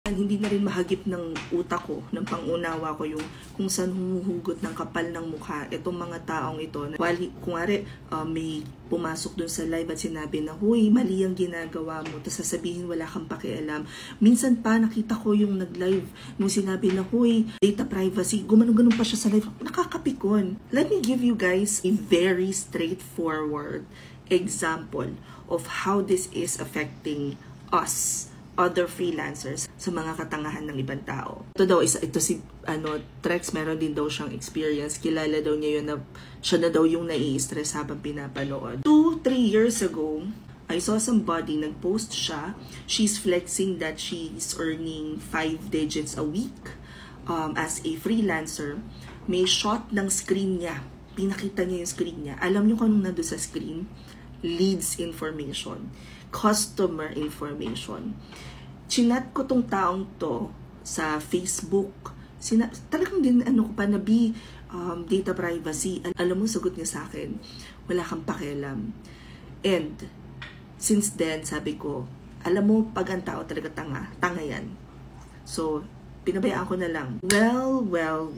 Hindi na rin mahagip ng utak ko, ng pangunawa ko yung kung saan humuhugot ng kapal ng mukha itong mga taong ito. Kung may pumasok dun sa live at sinabi na, huy, mali ang ginagawa mo, tapos sasabihin wala kang pakialam. Minsan pa nakita ko yung nag-live nung sinabi na, huy, data privacy, gumanon-ganon pa siya sa live. Nakakapikon. Let me give you guys a very straightforward example of how this is affecting us, other freelancers, sa mga katangahan ng ibang tao. Ito si Trex, meron din daw siyang experience. Kilala daw niya yun na siya na daw yung nai-stress habang pinapanood. 2-3 years ago, I saw somebody, nag-post siya. She's flexing that she's earning 5 digits a week as a freelancer. May shot ng screen niya. Pinakita niya yung screen niya. Alam niyo kung anong nandun sa screen? Leads information. Customer information. Chinat ko tong taong to sa Facebook. Talagang din ko pa na data privacy. Alam mo, sagot niya sa akin, wala kang pakialam. And since then, sabi ko, alam mo, pag ang tao talaga tanga yan. So, pinabayaan ko na lang. Well.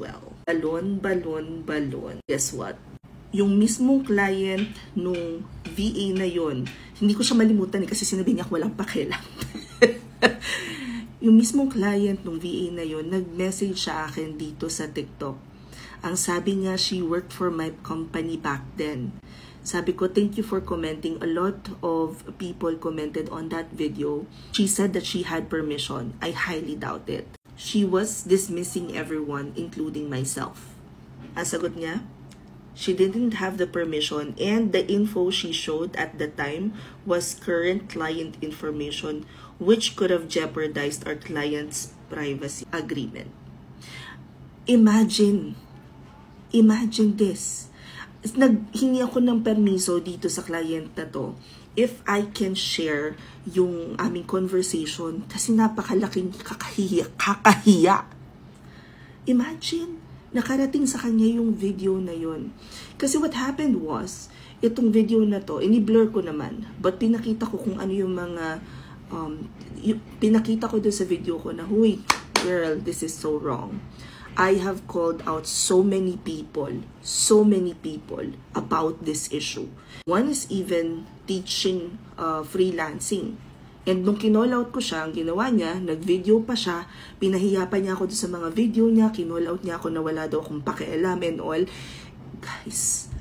Balon. Guess what? Yung mismong client nung VA na yon, hindi ko siya malimutan kasi sinabi niya walang pakialam. Yung mismong client nung VA na yon, nag-message sa akin dito sa TikTok. Ang sabi niya, she worked for my company back then. Sabi ko, thank you for commenting. A lot of people commented on that video. She said that she had permission. I highly doubt it. She was dismissing everyone, including myself. Ang sagot niya, she didn't have the permission, and the info she showed at the time was current client information, which could have jeopardized our client's privacy agreement. Imagine this. Naghingi ako ng permiso dito sa client na to if I can share yung aming conversation kasi napakalaking kakahiya. Imagine, nakarating sa kanya yung video na yon. Kasi what happened was, itong video na to, ini-blur ko naman, but pinakita ko kung ano yung mga, pinakita ko doon sa video ko na, huy, girl, this is so wrong. I have called out so many people about this issue. One is even teaching freelancing. And nung kinall out ko siya, ang ginawa niya, nag-video pa siya, pinahiya pa niya ako sa mga video niya, kinall out niya ako na wala daw akong pakialam and all. Guys,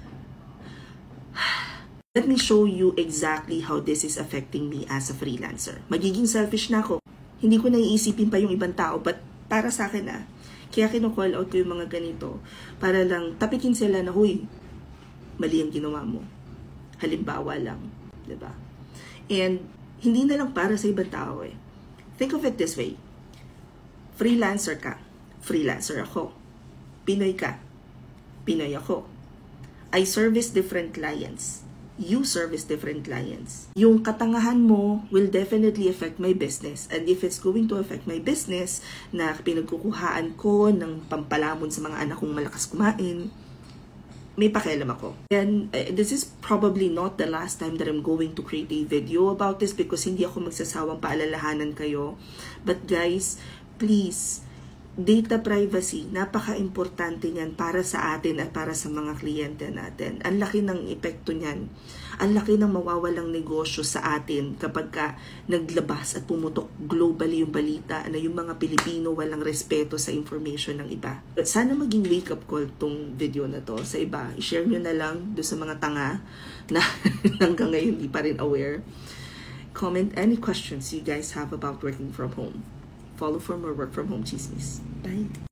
let me show you exactly how this is affecting me as a freelancer. Magiging selfish na ako. Hindi ko naiisipin pa yung ibang tao, but para sa akin kaya kino-call out ko yung mga ganito para lang tapikin sila na, huy, mali ang ginawa mo. Halimbawa lang, diba? And hindi na lang para sa ibang tao eh. Think of it this way. Freelancer ka. Freelancer ako. Pinoy ka. Pinoy ako. I service different clients. You service different clients. Yung katangahan mo will definitely affect my business. And if it's going to affect my business na pinagkukuhaan ko ng pampalamon sa mga anak kong malakas kumain, may pakialam ako. And this is probably not the last time that I'm going to create a video about this because hindi ako magsasawang paalalahanan kayo. But guys, please, data privacy, napaka-importante niyan para sa atin at para sa mga kliyente natin. Ang laki ng epekto niyan. Ang laki ng mawawalang negosyo sa atin kapag naglabas at pumutok globally yung balita na yung mga Pilipino walang respeto sa information ng iba. Sana maging wake-up call tong video na to sa iba. I-share nyo na lang doon sa mga tanga na hanggang ngayon hindi pa rin aware. Comment any questions you guys have about working from home. Follow for more work from home chismis. Bye!